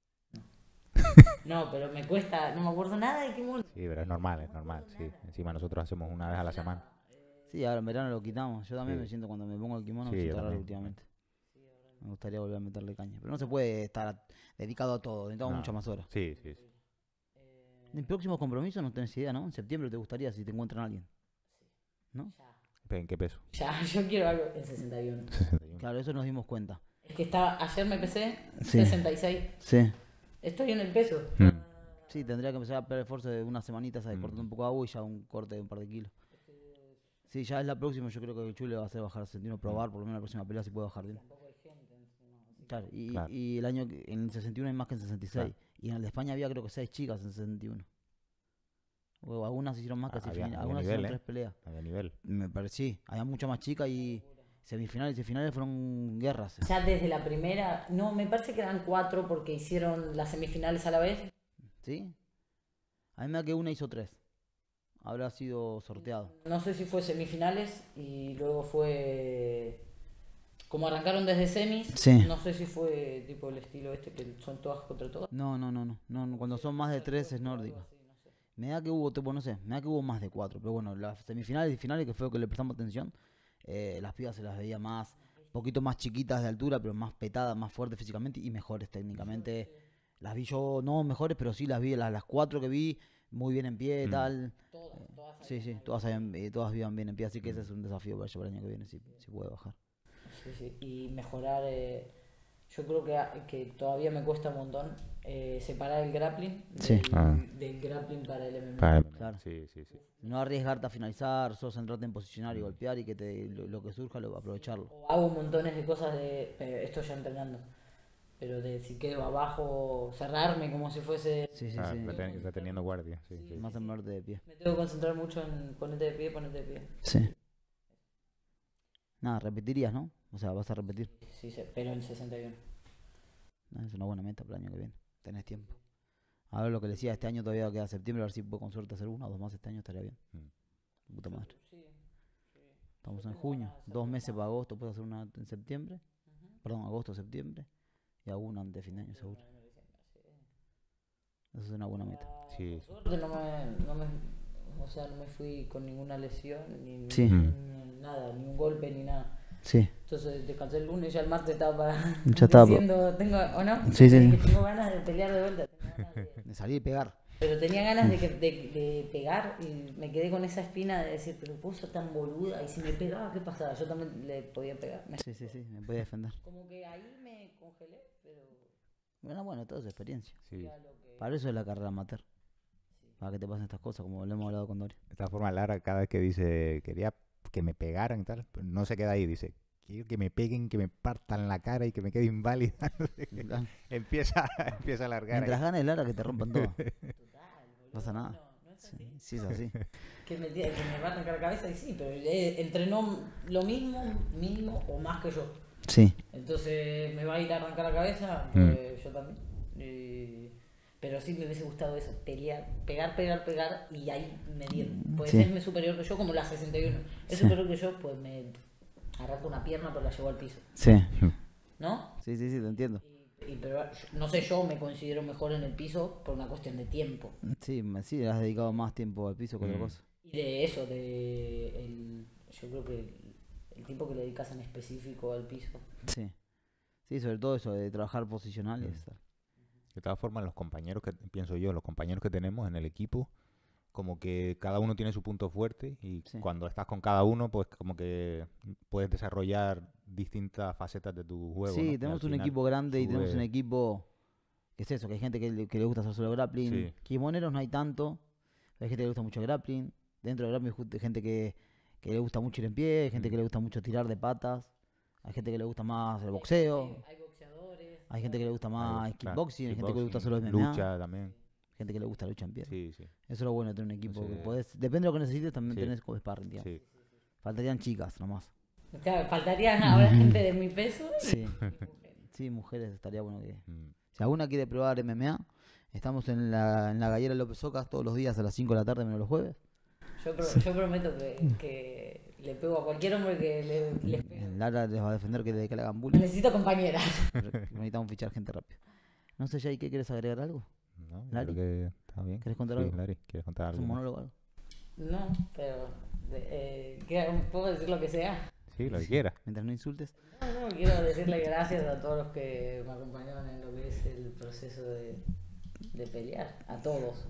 Speaker 3: No, pero me cuesta, no me acuerdo nada de kimono.
Speaker 1: Sí, pero es normal, es normal. Sí. Encima nosotros hacemos una vez a la semana.
Speaker 2: Sí, ahora en verano lo quitamos. Yo también
Speaker 1: Sí.
Speaker 2: me siento cuando me pongo el kimono,
Speaker 1: Sí,
Speaker 2: me
Speaker 1: yo
Speaker 2: siento raro
Speaker 1: también.
Speaker 2: últimamente. Me gustaría volver a meterle caña. Pero no se puede estar dedicado a todo, necesitamos
Speaker 1: No.
Speaker 2: muchas más horas.
Speaker 1: Sí, sí, sí.
Speaker 2: ¿El próximo compromiso no tenés idea, no? En septiembre te gustaría si te encuentran alguien. ¿No?
Speaker 1: ¿En qué peso?
Speaker 3: Ya, yo quiero algo en 61.
Speaker 1: 61.
Speaker 2: Claro, eso nos dimos cuenta.
Speaker 3: Es que ayer me pesé
Speaker 2: Sí.
Speaker 3: 66.
Speaker 2: Sí.
Speaker 3: Estoy en el peso.
Speaker 1: Mm.
Speaker 2: Sí, tendría que empezar a perder esfuerzo de unas semanitas ahí, cortando un poco de agua y ya un corte de un par de kilos. Sí, ya es la próxima, yo creo que el Chule va a hacer bajar 61, probar, por lo menos la próxima pelea si puede bajar bien.
Speaker 3: Tampoco hay gente. No,
Speaker 2: Claro, y,
Speaker 1: Claro.
Speaker 2: y el año en el 61 hay más que en 66.
Speaker 1: Claro.
Speaker 2: Y en el de España había creo que 6 chicas en 61. O algunas hicieron más que
Speaker 1: Había
Speaker 2: algunas
Speaker 1: nivel,
Speaker 2: hicieron 3 peleas.
Speaker 1: Había nivel.
Speaker 2: Me pareció, sí, había muchas más chicas y semifinales y finales fueron guerras.
Speaker 3: Ya desde la primera, no, me parece que eran 4 porque hicieron las semifinales a la vez.
Speaker 2: ¿Sí? A mí me da que una hizo 3. Habrá sido sorteado.
Speaker 3: No sé si fue semifinales y luego fue... Como arrancaron desde semis,
Speaker 2: Sí.
Speaker 3: no sé si fue tipo el estilo este que son todas contra todas.
Speaker 2: No, cuando son más de 3 es nórdico.
Speaker 3: Sí, no sé.
Speaker 2: Me da que hubo, tipo, no sé, me da que hubo más de 4. Pero bueno, las semifinales y finales, que fue lo que le prestamos atención, las pibas se las veía más, poquito más chiquitas de altura, pero más petadas, más fuertes físicamente y mejores técnicamente. Las vi yo, no mejores, pero sí las vi, las 4 que vi, muy bien en pie, tal.
Speaker 3: Todas
Speaker 2: Sí, sí, todas iban bien en pie, así que ese es un desafío para el año que viene, si puede bajar.
Speaker 3: Sí, sí. Y mejorar, yo creo que todavía me cuesta un montón separar el grappling
Speaker 2: Sí.
Speaker 3: del grappling para el MMA.
Speaker 1: Para-
Speaker 2: Claro.
Speaker 1: Sí, sí, sí.
Speaker 2: No arriesgarte a finalizar, solo centrarte en posicionar y golpear y que lo que surja aprovecharlo.
Speaker 3: O hago montones de cosas esto ya entrenando, pero de si quedo abajo, cerrarme como si fuese...
Speaker 2: Sí, sí,
Speaker 1: Ah,
Speaker 2: sí.
Speaker 1: reteniendo guardia. Sí, sí.
Speaker 2: Más en ponerte de pie.
Speaker 3: Me tengo que concentrar mucho en ponerte de pie.
Speaker 2: Sí. Nada, repetirías, ¿no? O sea, vas a repetir.
Speaker 3: Sí, pero en 61.
Speaker 2: Es una buena meta para el año que viene. Tenés tiempo. A ver lo que le decía, este año todavía queda septiembre, a ver si puedo con suerte hacer 1 o 2 más este año, estaría bien. Puta madre.
Speaker 3: Sí.
Speaker 2: Estamos en junio, 2 meses para agosto, puedo hacer una en septiembre. Perdón, agosto, septiembre. Y hago una antes de fin de año, seguro. Esa es una buena meta.
Speaker 1: Sí,
Speaker 3: Por suerte no me fui con ninguna lesión, ni
Speaker 2: Sí.
Speaker 3: nada, ni un golpe, ni nada.
Speaker 2: Sí,
Speaker 3: Entonces descansé el lunes, ya el martes estaba
Speaker 2: Ya estaba.
Speaker 3: diciendo, ¿o no?
Speaker 2: Sí, sí,
Speaker 3: Que
Speaker 2: sí.
Speaker 3: tengo ganas de pelear de vuelta, tengo ganas
Speaker 2: de salir y pegar.
Speaker 3: pero tenía ganas de pegar y me quedé con esa espina de decir, pero puedo ser tan boluda y si me pegaba, ¿qué pasaba? Yo también le podía pegar.
Speaker 2: Sí, sí, sí, me puede defender.
Speaker 3: Como que ahí me congelé, pero
Speaker 2: Bueno, todo es experiencia.
Speaker 1: sí.
Speaker 3: era lo que...
Speaker 2: Para eso es la carrera amateur. Para que te pasen estas cosas, como lo hemos hablado con Dori.
Speaker 1: De esta forma, Lara, cada vez que dice quería que me pegaran y tal, pero no se queda ahí, dice quiero que me peguen, que me partan la cara y que me quede inválida. No sé qué. empieza a alargar.
Speaker 2: Mientras
Speaker 1: ahí.
Speaker 2: ganes Lara, que te rompan todo.
Speaker 3: Total, boludo.
Speaker 2: No pasa nada.
Speaker 3: No es así.
Speaker 2: Sí, es así.
Speaker 3: Que me va a arrancar la cabeza y sí, pero entrenó lo mismo, mínimo o más que yo.
Speaker 2: Sí,
Speaker 3: Entonces me va a ir a arrancar la cabeza, pues yo también. Pero sí me hubiese gustado eso, pelear, pegar y ahí medir. Puede
Speaker 2: Sí.
Speaker 3: serme superior que yo como la 61. Es
Speaker 2: Sí.
Speaker 3: superior que yo, pues me arranco una pierna pero la llevo al piso.
Speaker 2: sí.
Speaker 3: ¿No?
Speaker 2: Sí, sí, te entiendo.
Speaker 3: Pero no sé, yo me considero mejor en el piso por una cuestión de tiempo.
Speaker 2: Sí, sí, le has dedicado más tiempo al piso que otra cosa.
Speaker 3: Y de eso, yo creo que el tiempo que le dedicas en específico al piso.
Speaker 2: Sí. Sí, sobre todo eso de trabajar posicional y estar.
Speaker 1: De todas formas, los compañeros que, pienso yo, los compañeros que tenemos en el equipo, como que cada uno tiene su punto fuerte y
Speaker 2: Sí.
Speaker 1: cuando estás con cada uno, pues como que puedes desarrollar distintas facetas de tu juego.
Speaker 2: Sí,
Speaker 1: ¿no? Y
Speaker 2: tenemos
Speaker 1: al
Speaker 2: un
Speaker 1: final
Speaker 2: equipo grande y tenemos
Speaker 1: sube-
Speaker 2: un equipo que es eso, que hay gente que le gusta hacer solo grappling.
Speaker 1: Sí.
Speaker 2: Kimoneros no hay tanto, hay gente que le gusta mucho grappling. Dentro del grappling hay gente que le gusta mucho ir en pie, hay gente que le gusta mucho tirar de patas, hay gente que le gusta más el boxeo,
Speaker 3: Hay boxeadores.
Speaker 2: hay gente que le gusta más
Speaker 1: Claro,
Speaker 2: kickboxing, hay gente que le gusta solo
Speaker 1: kickboxing,
Speaker 2: MMA,
Speaker 1: lucha también.
Speaker 2: gente que le gusta la lucha en pie.
Speaker 1: Sí, sí.
Speaker 2: Eso es lo bueno de tener un equipo que
Speaker 1: Sí.
Speaker 2: podés, depende de lo que necesites, también
Speaker 1: Sí.
Speaker 2: tenés como sparring, digamos.
Speaker 1: Sí.
Speaker 2: Faltarían chicas nomás.
Speaker 3: Claro, faltarían ahora gente de mi peso.
Speaker 2: Sí. Sí, mujeres, estaría bueno que...
Speaker 1: Mm.
Speaker 2: Si alguna quiere probar MMA, estamos en la Gallera López Ocas todos los días a las 5 de la tarde menos los jueves.
Speaker 3: Yo prometo que le pego a cualquier hombre que les pegue.
Speaker 2: Lara les va a defender que le hagan bullying.
Speaker 3: Necesito compañeras.
Speaker 2: Necesitamos fichar gente rápido. No sé, Jay, ¿qué quieres agregar algo?
Speaker 1: No, yo
Speaker 2: Lari,
Speaker 1: creo que está bien.
Speaker 2: ¿querés contar
Speaker 1: Sí,
Speaker 2: algo?
Speaker 1: Lari, ¿quieres contar
Speaker 2: ¿Es
Speaker 1: algo?
Speaker 2: un
Speaker 1: más?
Speaker 2: monólogo o algo?
Speaker 3: No, pero ¿puedo decir lo que sea?
Speaker 1: Sí, lo que quieras.
Speaker 2: Mientras no insultes.
Speaker 3: No, quiero decirle gracias a todos los que me acompañaron en lo que es el proceso de pelear, a todos,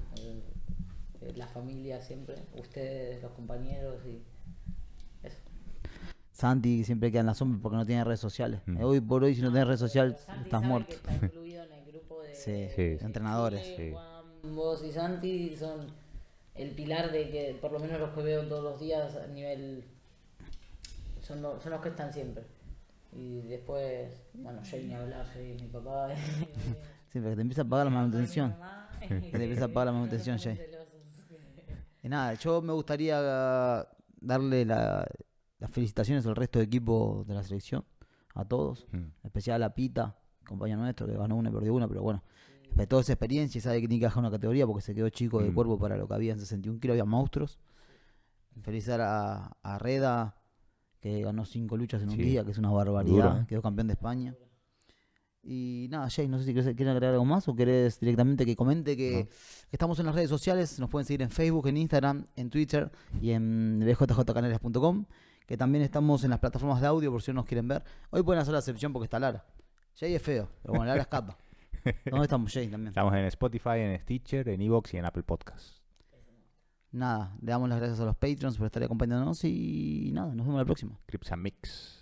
Speaker 3: la familia siempre, ustedes, los compañeros y eso.
Speaker 2: Santi siempre queda en la sombra porque no tiene redes sociales.
Speaker 1: Mm.
Speaker 2: Hoy por hoy, si no tienes redes sociales,
Speaker 3: Santi
Speaker 2: estás
Speaker 3: sabe
Speaker 2: muerto.
Speaker 3: que está incluido en el grupo de,
Speaker 2: Sí,
Speaker 1: Sí.
Speaker 2: entrenadores.
Speaker 1: Sí.
Speaker 3: Juan, vos y Santi son el pilar de que por lo menos los que veo todos los días a nivel son los que están siempre. Y después, bueno, Jay ni hablar, Jay es mi papá.
Speaker 2: Sí, porque te empieza a pagar la manutención.
Speaker 3: Que
Speaker 2: te empieza a pagar la manutención, Jay. Y nada, yo me gustaría darle las felicitaciones al resto del equipo de la selección, a todos,
Speaker 1: Mm.
Speaker 2: en especial a Pita, compañero nuestro, que ganó una y perdió una, pero bueno, respetó esa experiencia y sabe que tiene que bajar una categoría porque se quedó chico de cuerpo para lo que había en 61 kilos, había monstruos. Felicitar a Reda, que ganó 5 luchas en un
Speaker 1: Sí.
Speaker 2: día, que es una barbaridad,
Speaker 1: Duro, ¿eh?
Speaker 2: quedó campeón de España. Y nada, Jay, no sé si quieres agregar algo más o querés directamente que comente que estamos en las redes sociales, nos pueden seguir en Facebook, en Instagram, en Twitter y en bjjcanarias.com, que también estamos en las plataformas de audio por si no nos quieren ver. Hoy pueden hacer la excepción porque está Lara. Jay es feo, pero bueno, Lara escapa. ¿Dónde estamos, Jay, también?
Speaker 1: Estamos en Spotify, en Stitcher, en Evox y en Apple Podcasts.
Speaker 2: Nada, le damos las gracias a los Patreons por estar acompañándonos y nada, nos vemos la próxima.
Speaker 1: Crips and Mix.